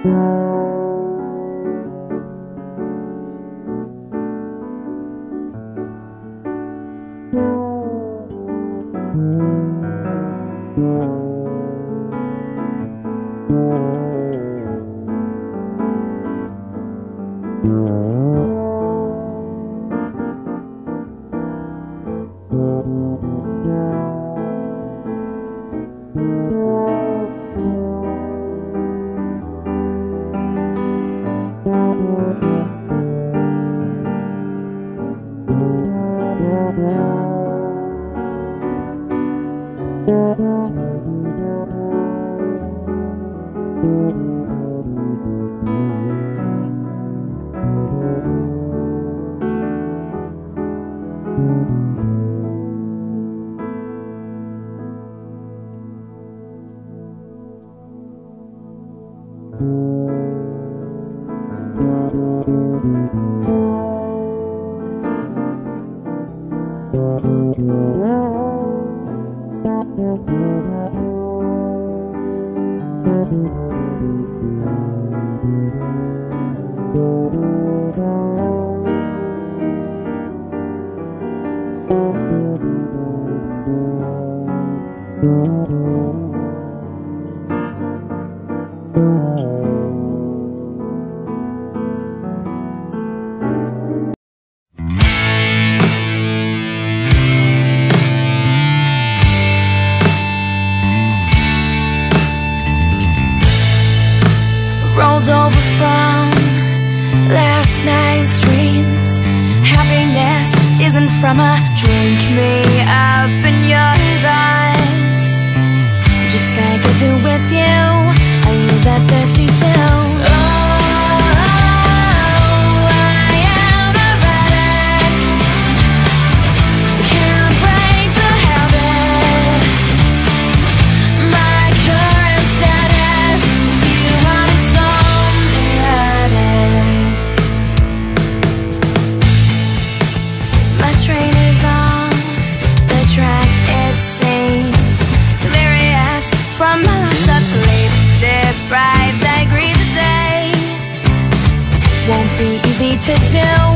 Rolled over from last night's dreams. Happiness isn't from a drink me up in your thoughts. Just like I do with you, are you that thirsty too? Bright, I agree the day won't be easy to do.